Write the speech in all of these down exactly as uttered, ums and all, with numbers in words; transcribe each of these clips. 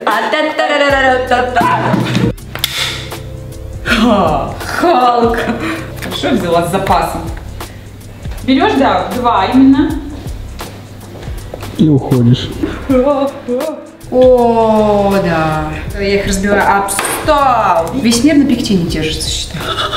Халк. Хорошо взяла с запасом. Берешь, да, два именно. И уходишь. О, да. Я их разбиваю об стол. Весь мир на пектине держится, считаю.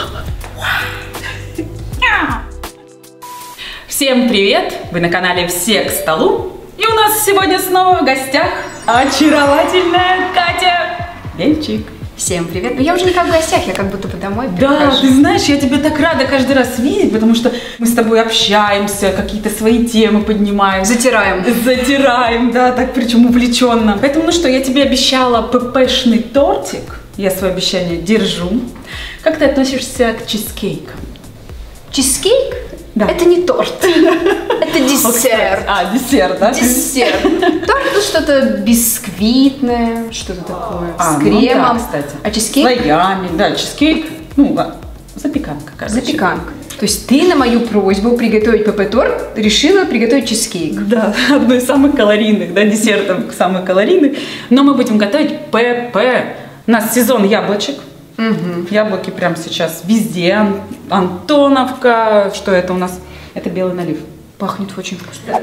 Всем привет! Вы на канале «Все к столу». И у нас сегодня снова в гостях очаровательная Катя Бельчик. Всем привет. Ну я уже не как в гостях, я как будто бы домой Да, прихожу. ты знаешь, я тебя так рада каждый раз видеть, потому что мы с тобой общаемся, какие-то свои темы поднимаем. Затираем. Затираем, да, так причем увлеченно. Поэтому, ну что, я тебе обещала ппшный тортик. Я свое обещание держу. Как ты относишься к чизкейкам? Чизкейк? Да. Это не торт. Это десерт. А, десерт, да? Десерт. Торт это что-то бисквитное, что-то такое, А, с ну кремом. да, кстати. А чизкейк? Слоями, да, чизкейк, ну, запеканка, короче. Запеканка. То есть ты на мою просьбу приготовить пп-торт решила приготовить чизкейк. Да, одно из самых калорийных, да, десертов самых калорийных. Но мы будем готовить ПП. У нас сезон яблочек. Угу. Яблоки прям сейчас везде. Ан Антоновка. Что это у нас? Это белый налив. Пахнет очень вкусно.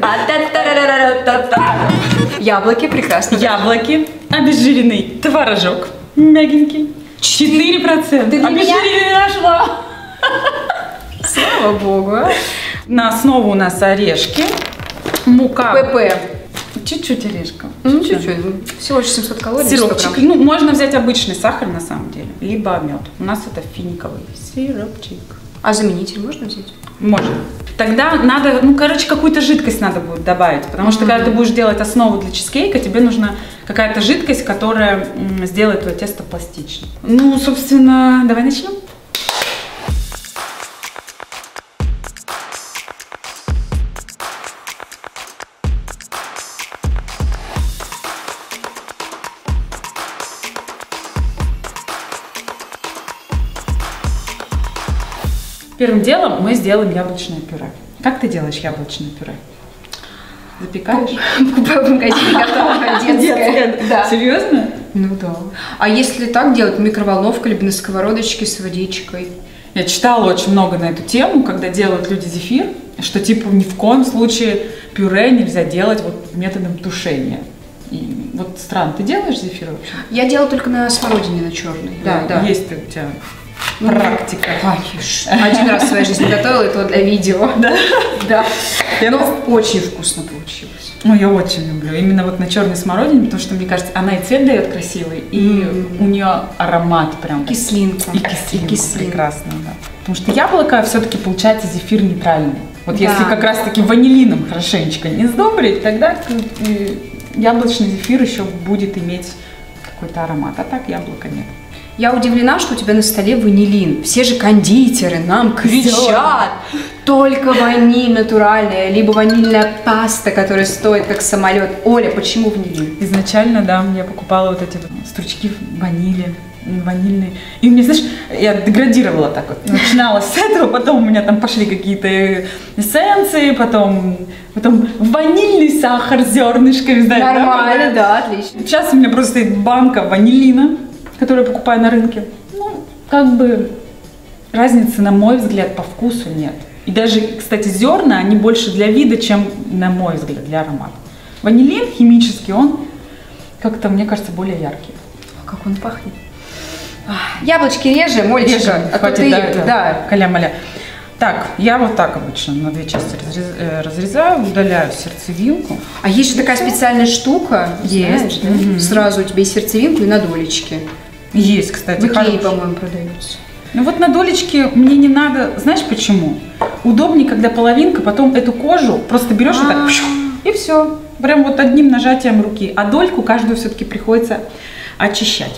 Яблоки прекрасно. Яблоки. Обезжиренный творожок. Мягенький. четыре процента. Ты для обезжирение нашла. Слава богу. А? На основу у нас орешки. Мука. ПП. Чуть-чуть орешков. Ну, чуть-чуть. Всего лишь семьсот калорий. Сиропчик. Ну, можно взять обычный сахар на самом деле, либо мед. У нас это финиковый сиропчик. А заменитель можно взять? Можно. Тогда надо, ну, короче, какую-то жидкость надо будет добавить, потому что, mm-hmm. когда ты будешь делать основу для чизкейка, тебе нужна какая-то жидкость, которая м, сделает твое тесто пластичным. Ну, собственно, давай начнем. Первым делом мы сделаем яблочное пюре. Как ты делаешь яблочное пюре? Запекаешь? Покупаю в магазине готовое детское. Да. Серьезно? Ну да. А если так делать, микроволновка либо на сковородочке с водичкой? Я читала очень много на эту тему, когда делают люди зефир, что типа ни в коем случае пюре нельзя делать вот методом тушения. И вот странно, ты делаешь зефир вообще? Я делала только на смородине, на черной. Да, да. Есть у тебя практика. Один раз в своей жизни готовила, это для видео. Да? Да. Но очень вкусно получилось. Ну, я очень люблю. Именно вот на черной смородине, потому что, мне кажется, она и цвет дает красивый, и mm-hmm. у нее аромат прям. Кислинка. И кислинка. И кислинка. Прекрасно, да. Потому что яблоко все-таки получается зефир нейтральный. Вот да. Если как раз-таки ванилином хорошенечко не сдобрить, тогда яблочный зефир еще будет иметь какой-то аромат. А так яблока нет. Я удивлена, что у тебя на столе ванилин. Все же кондитеры нам кричат. Только ваниль натуральная, либо ванильная паста, которая стоит как самолет. Оля, почему ванилин? Изначально, да, я покупала вот эти стручки ванили, ванильные. И мне, знаешь, я деградировала так вот. Начинала с этого, потом у меня там пошли какие-то эссенции, потом, потом ванильный сахар с зернышками. Нормально, да, да, отлично. Сейчас у меня просто стоит банка ванилина, которую я покупаю на рынке. Ну, как бы разницы, на мой взгляд, по вкусу нет. И даже, кстати, зерна, они больше для вида, чем, на мой взгляд, для аромата. Ванилин химический, он как-то, мне кажется, более яркий. А как он пахнет? Яблочки режем, Олечка. Режем, а хватит, ты, да, это, да. каля-маля. Так, я вот так обычно на две части разрез, разрезаю, удаляю сердцевинку. А есть же такая специальная штука, есть, да? Угу. Сразу у тебя и сердцевинку, и на долечке. Есть, кстати. В Икее, по-моему, продаются. Ну вот на долечке мне не надо, знаешь почему? Удобнее, когда половинка, потом эту кожу просто берешь вот так, и все. Прям вот одним нажатием руки. А дольку каждую все-таки приходится очищать.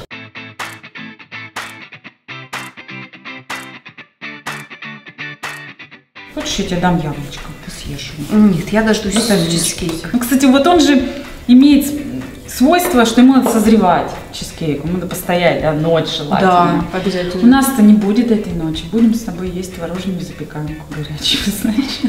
Хочешь, я тебе дам яблочко, ты съешь его? Нет, я дождусь чизкейк. Ну, кстати, вот он же имеет свойство, что ему надо созревать, чизкейк, ему надо постоять, да, ночь желательно. Да, обязательно. У нас-то не будет этой ночи, будем с тобой есть творожную запеканку горячую, значит.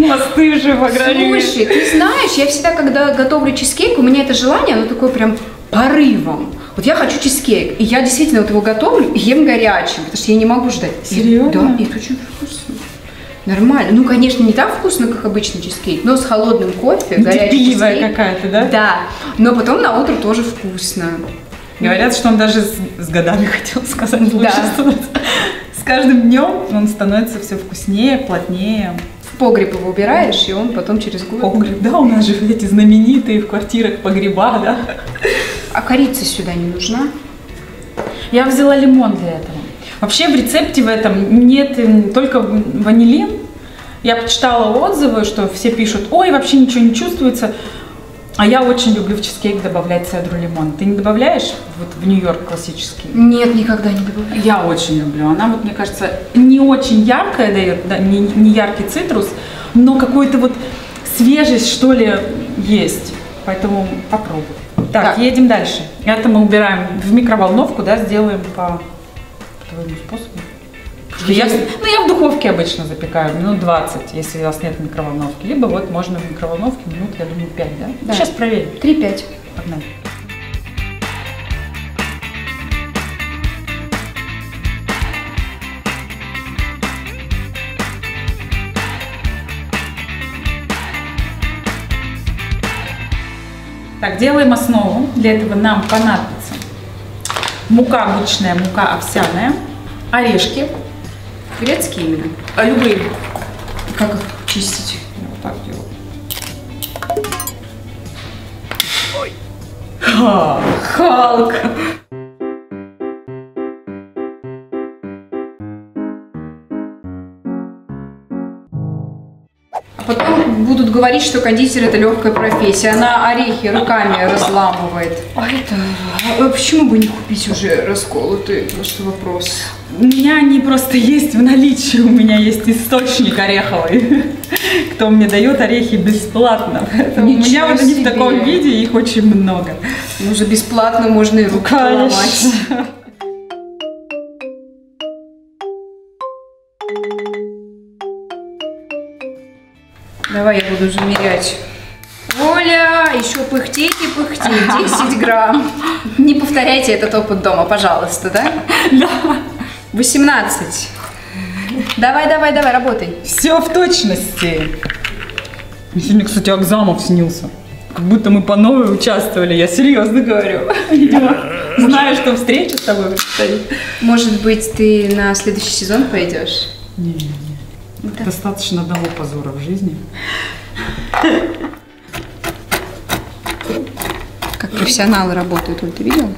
Остывшую по крайней мере. Слушай, ты знаешь, я всегда, когда готовлю чизкейк, у меня это желание, оно такое прям порывом. Вот я хочу чизкейк, и я действительно вот его готовлю и ем горячим, потому что я не могу ждать. Серьезно? И, да, и это очень вкусно. Нормально. Ну, конечно, не так вкусно, как обычный чизкейк, но с холодным кофе, горячий Терпеливая чизкейк. какая-то, да? Да, но потом на утро тоже вкусно. Говорят, что он даже с, с годами, хотел сказать, лучше Да. становится. С каждым днем он становится все вкуснее, плотнее. В погреб его убираешь, и он потом через год... Погреб, да, у нас же эти знаменитые в квартирах погреба, да. А корица сюда не нужна? Я взяла лимон для этого. Вообще в рецепте в этом нет м, только ванилин. Я почитала отзывы, что все пишут, ой, вообще ничего не чувствуется. А я очень люблю в чизкейк добавлять цедру лимона. Ты не добавляешь вот в Нью-Йорк классический? Нет, никогда не добавляю. Я очень люблю. Она вот, мне кажется, не очень яркая дает, да, не, не яркий цитрус, но какой-то вот свежесть, что ли, есть. Поэтому попробуй. Так, Так. едем дальше. Это мы убираем в микроволновку, да, сделаем по твоему способу. Что я, ну, я в духовке обычно запекаю минут двадцать, если у вас нет микроволновки. Либо вот можно в микроволновке минут, я думаю, пять, да? Да. Сейчас проверим. три-пять. Погнали. Так, делаем основу. Для этого нам понадобится мука обычная, мука овсяная, орешки, Грецкие именно. а любые. Как их чистить? Я вот так делаю. Ха, Халк! А потом будут говорить, что кондитер это легкая профессия. Она орехи руками разламывает. А это... А почему бы не купить уже расколотые? Просто вопрос. У меня они просто есть в наличии, у меня есть источник ореховый, кто мне дает орехи бесплатно. Поэтому у меня вот они в таком себе. виде, их очень много. Ну, за бесплатно можно и руку поломать. Давай я буду замерять. Оля, еще пыхтеть и пыхтеть. десять грамм. Не повторяйте этот опыт дома, пожалуйста, да? Да. восемнадцать. Давай, давай, давай, работай. Все в точности. Мне сегодня, кстати, Акзамов снился. Как будто мы по новой участвовали, я серьезно говорю. Я знаю, что встреча с тобой предстоит. Может быть, ты на следующий сезон пойдешь? Не-не-не. Да. Достаточно одного позора в жизни. Как профессионалы работают, Оль, ты видела?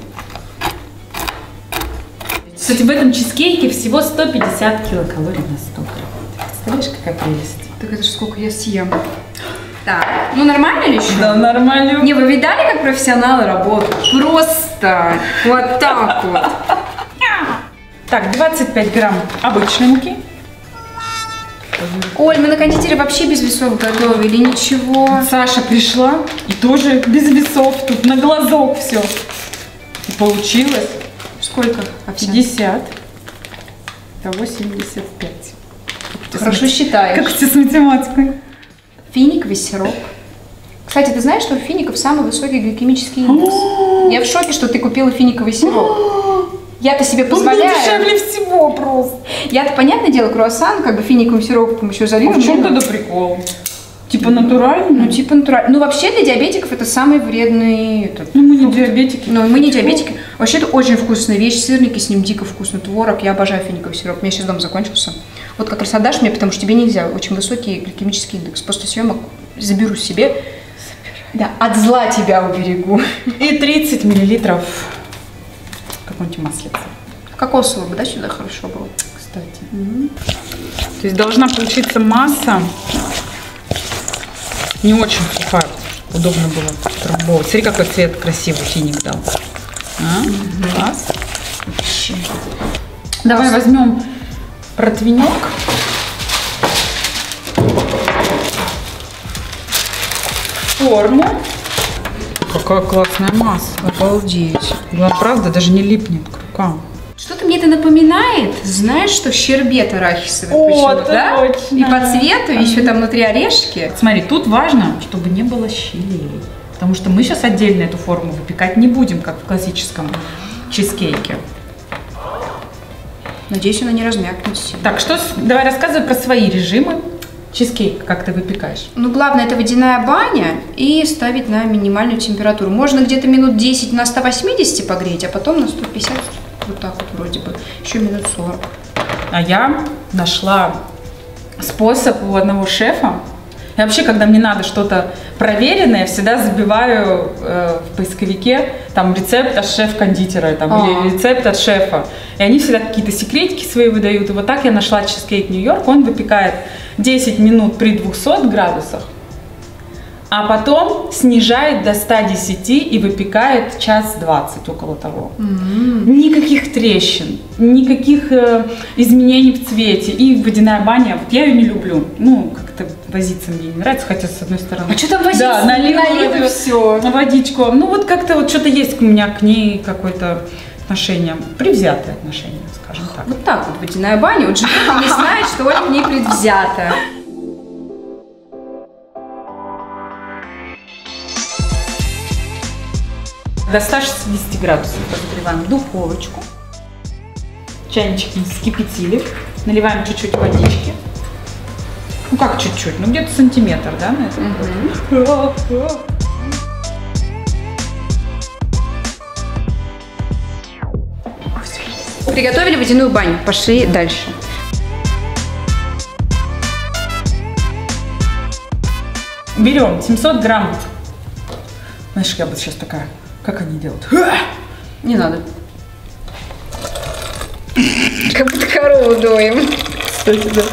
Кстати, в этом чизкейке всего сто пятьдесят килокалорий на сто грамм. Ты представляешь, какая прелесть? Так это же сколько я съем. Так, ну нормально ли еще? Да, нормально. Не, вы видали, как профессионалы работают? Просто вот так вот. Так, двадцать пять грамм обычной муки. Оль, мы на кондитере вообще без весов готовили, ничего. Саша пришла и тоже без весов, тут на глазок все. И получилось Сколько? овсян? пятьдесят. Того семьдесят пять. Хорошо считаешь. Как у тебя с математикой? Финиковый сироп. Кстати, ты знаешь, что у фиников самый высокий гликемический индекс? Я в шоке, что ты купила финиковый сироп. Я-то себе Он позволяю. дешевле всего просто. Я-то, понятное дело, круассан как бы финиковым сиропом еще А залью. в чем тогда прикол? Типа натуральный? Ну, типа натурально. Ну, вообще для диабетиков это самый вредный этот. Ну, мы не диабетики. Но мы не диабетики. Вообще это очень вкусная вещь. Сырники с ним дико вкусно. Творог. Я обожаю финиковый сироп. У меня сейчас дом закончился. Вот как раз отдашь мне, потому что тебе нельзя. Очень высокий гликемический индекс. После съемок заберу себе. Да, от зла тебя уберегу. И тридцать миллилитров какой-нибудь маслица. Кокосового бы, да, сюда хорошо было? Кстати. То есть должна получиться масса не очень сухая, чтобы удобно было трамбовать. Смотри, какой цвет красивый финик дал. А? Класс. Давай возьмем противенек. Форму. Какая классная масса. Обалдеть. Ну, правда, даже не липнет к рукам. Что-то мне это напоминает. Знаешь, что щербет арахисовый О, почему-то, да? точно. И по цвету, и еще там внутри орешки. Смотри, тут важно, чтобы не было щелей. Потому что мы сейчас отдельно эту форму выпекать не будем, как в классическом чизкейке. Надеюсь, она не размякнет сильно. Так, что, давай рассказывай про свои режимы. Чизкейк, как ты выпекаешь? Ну, главное, это водяная баня и ставить на минимальную температуру. Можно где-то минут десять на сто восемьдесят погреть, а потом на сто пятьдесят, вот так вот вроде бы, еще минут сорок. А я нашла способ у одного шефа. И вообще, когда мне надо что-то проверенное, я всегда забиваю э, в поисковике там рецепт от шеф-кондитера там, или рецепт от шефа. И они всегда какие-то секретики свои выдают. И вот так я нашла чизкейк Нью-Йорк. Он выпекает десять минут при двухсот градусах, а потом снижает до ста десяти и выпекает час двадцать, около того. Mm-hmm. Никаких трещин, никаких э, изменений в цвете. И водяная баня, вот я ее не люблю. Ну, как-то возиться мне не нравится, хотя с одной стороны. А что там возиться? Да, налила, налила все. На водичку. Ну, вот как-то вот что-то есть у меня к ней какое-то отношение, предвзятое отношение, скажем так. Вот так вот водяная баня, вот жена не знает, что Оля к ней предвзята. До ста шестидесяти градусов разогреваем духовочку. Чайничек мы вскипятили. Наливаем чуть-чуть водички. Ну как чуть-чуть? Ну где-то сантиметр, да, на это? Mm-hmm. Приготовили водяную баню. Пошли дальше. Берем семьсот грамм. Знаешь, я вот сейчас такая. Как они делают? Не надо. Как будто корову доим. Кстати, да.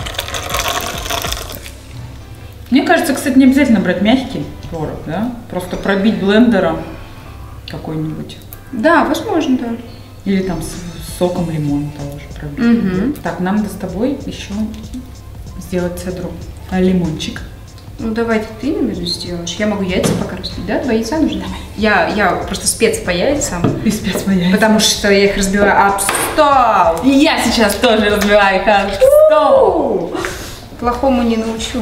Мне кажется, кстати, не обязательно брать мягкий творог, да? Просто пробить блендером какой-нибудь. Да, возможно, да. Или там с соком лимона того же пробить. Угу. Так, нам с тобой еще сделать цедру. А лимончик. Ну, давай ты именно сделаешь. Я могу яйца пока разбить, да? Два яйца нужно? Давай. Я, я просто спец по яйцам. Ты спец по яйцам. Потому что я их разбиваю об стол. И я сейчас тоже разбиваю их об стол. Плохому не научу.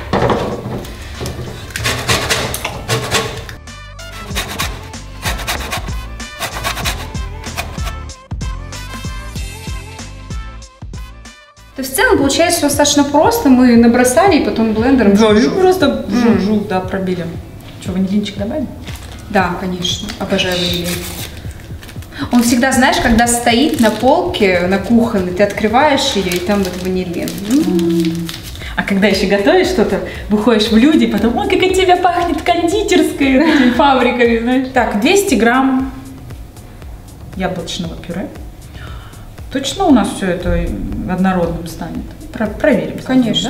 То есть в целом получается все достаточно просто. Мы набросали и потом блендером. Да, и просто жу-жу, да, пробили. Что, ванилинчик добавим? Да, конечно. Обожаю ванилин. Он всегда, знаешь, когда стоит на полке, на кухонной, ты открываешь ее, и там вот ванилин. Mm. А когда еще готовишь что-то, выходишь в люди, потом, ой, как от тебя пахнет кондитерской, этими фабриками, знаешь. Так, двести грамм яблочного пюре. Точно у нас все это однородным станет? Про проверим. Конечно.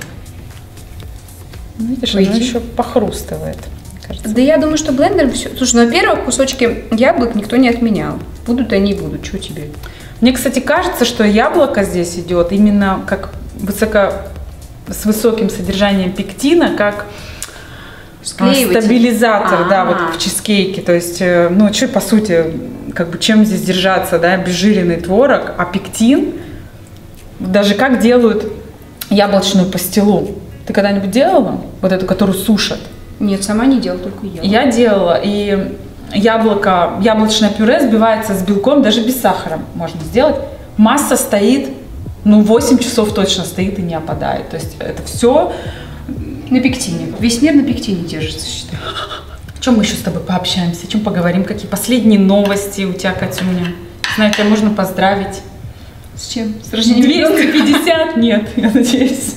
Да? Видишь, оно еще похрустывает. Кажется. Да я думаю, что блендером все. Слушай, ну, во-первых, кусочки яблок никто не отменял. Будут они и будут. Что тебе? Мне, кстати, кажется, что яблоко здесь идет именно как высоко, с высоким содержанием пектина, как стабилизатор, А-а-а. да, вот в чизкейке. То есть, ну, что, по сути, как бы чем здесь держаться, да, обезжиренный творог, а пектин, даже как делают яблочную пастилу. Ты когда-нибудь делала? Вот эту, которую сушат? Нет, сама не делала, только я. Я делала, и яблоко, яблочное пюре сбивается с белком, даже без сахара можно сделать. Масса стоит, ну, восемь часов точно стоит и не опадает. То есть это все на пектине. Весь мир на пектине держится, считай. О чем мы еще с тобой пообщаемся, о чем поговорим, какие последние новости у тебя, Катюня? Знаю, тебя можно поздравить. С чем? С рождением двести пятьдесят? Нет, я надеюсь.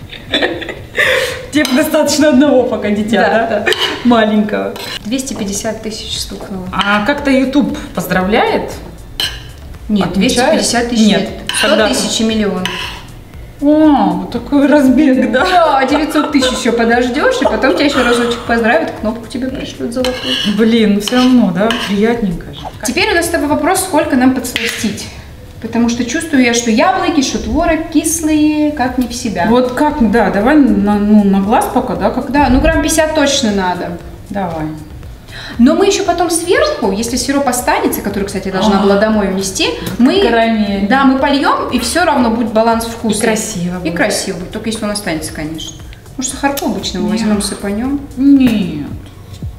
Тебе достаточно одного пока дитя, да? Да, да. Маленького. двести пятьдесят тысяч стукнуло. А как-то YouTube поздравляет? Нет, двести пятьдесят тысяч нет. сто тысяч и миллион. О, вот такой разбег, да? Да, девятьсот тысяч еще подождешь, и потом тебя еще разочек поздравят, кнопку тебе пришлют золотую. Блин, ну все равно, да? Приятненько же. Теперь у нас с тобой вопрос, сколько нам подсластить. Потому что чувствую я, что яблоки, что творог кислые, как не в себя. Вот как, да, давай на, ну, на глаз пока, да? Как... Да, ну грамм пятьдесят точно надо. Давай. Но мы еще потом сверху, если сироп останется, который, кстати, я должна была домой внести, мы, карамель. Да, мы польем, и все равно будет баланс вкуса. И красиво будет. И красиво будет, только если он останется, конечно. Может, сахарку обычного возьмем, сыпанем? Нет.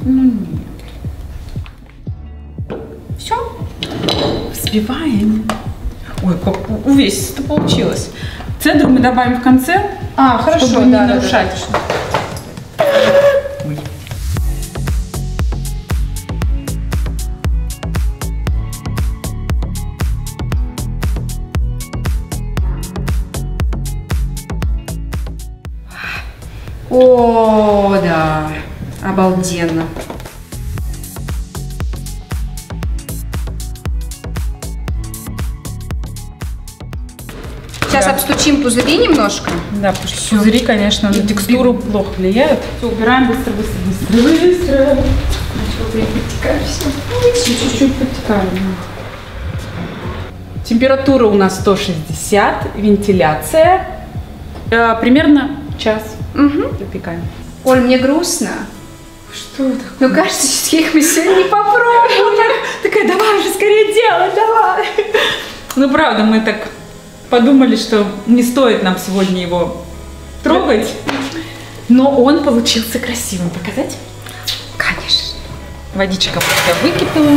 Ну нет. Все. Взбиваем. Ой, как увесисто получилось. Цедру мы добавим в конце. А, хорошо, чтобы да, не да, нарушать. да, да. Ой. О, да, обалденно. Сейчас Да. обстучим пузыри немножко. Да, потому что пузыри, конечно, на текстуру плохо влияют. Все, убираем быстро, быстро, быстро. Быстро. Чуть-чуть подтекали. Температура у нас сто шестьдесят, вентиляция. Э, примерно час Угу. запекаем. Оль, мне грустно. Что это? Ну, кажется, чизкейк мы сегодня не попробуем. Такая, давай уже скорее делать, давай. Ну, правда, мы так подумали, что не стоит нам сегодня его трогать. Но он получился красивым. Показать? Конечно. Водичка я выкипела.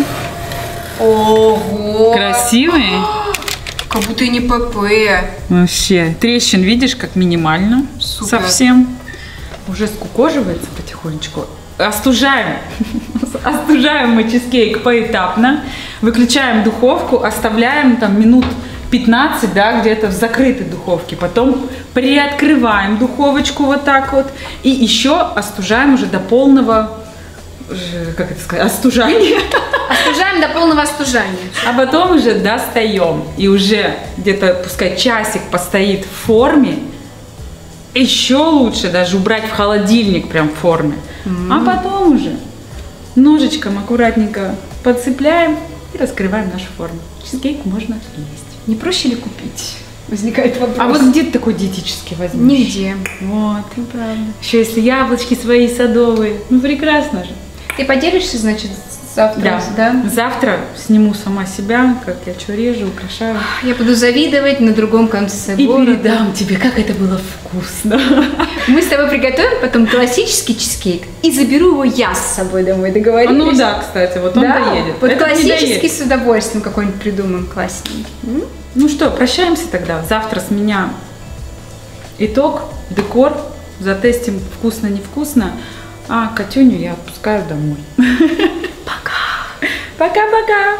Ого. Красивый. Как будто и не ПП. Вообще. Трещин, видишь, как минимально. Супер. Совсем. Уже скукоживается потихонечку. Остужаем. Остужаем мы чизкейк поэтапно. Выключаем духовку, оставляем там минут пятнадцать, да, где-то в закрытой духовке. Потом приоткрываем духовочку вот так вот. И еще остужаем уже до полного, как это сказать, остужания. Остужаем до полного остужания. А потом уже достаем. И уже где-то, пускай часик постоит в форме. Еще лучше даже убрать в холодильник прям в форме. Mm-hmm. А потом уже ножичком аккуратненько подцепляем и раскрываем нашу форму. Чизкейк можно есть. Не проще ли купить? Возникает вопрос. А вот где ты такой диетический возьмешь? Нигде. Вот. Неправда. Еще если яблочки свои садовые. Ну прекрасно же. Ты поделишься, значит, завтра? Да. Да. Завтра сниму сама себя, как я что режу, украшаю. Я буду завидовать на другом конце И города. передам тебе, как это было вкусно. Мы с тобой приготовим потом классический чизкейк и заберу его я с собой домой. Договорились? Ну да, кстати, вот он Да? доедет. Вот Этот не классический доедет. с удовольствием какой-нибудь придумаем классненький. М? Ну что, прощаемся тогда. Завтра с меня итог, декор. Затестим вкусно-невкусно. А Катюню я отпускаю домой. Пока. Пока-пока.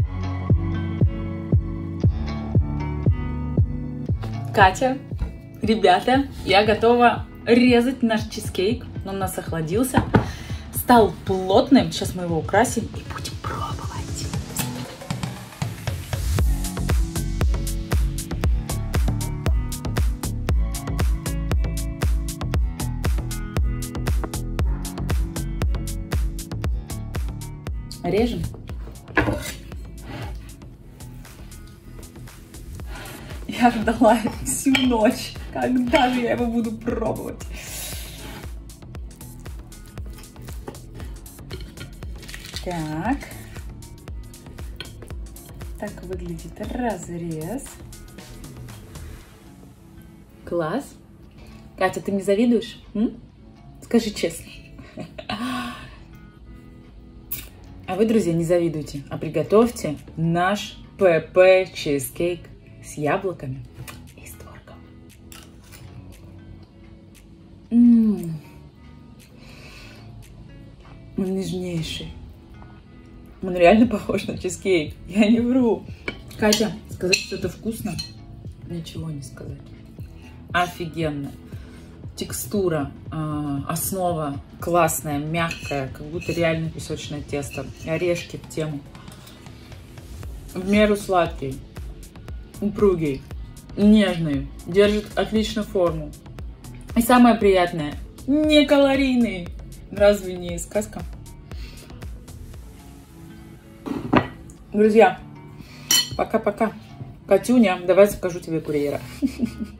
Катя, ребята, я готова резать наш чизкейк. Он у нас охладился. Стал плотным. Сейчас мы его украсим и будем пробовать. Режем. Я ждала это всю ночь. Когда же я его буду пробовать? Так. Так выглядит разрез. Класс. Катя, ты мне завидуешь? М? Скажи честно. А вы, друзья, не завидуйте, а приготовьте наш ПП чизкейк с яблоками и с творогом. М-м-м. Он нежнейший. Он реально похож на чизкейк. Я не вру. Катя, сказать, что это вкусно? Ничего не сказать. Офигенно. Текстура, э, основа классная, мягкая, как будто реально песочное тесто. Орешки в тему. В меру сладкий, упругий, нежный, держит отлично форму. И самое приятное, не калорийный. Разве не сказка? Друзья, пока-пока. Катюня, давай закажу тебе курьера.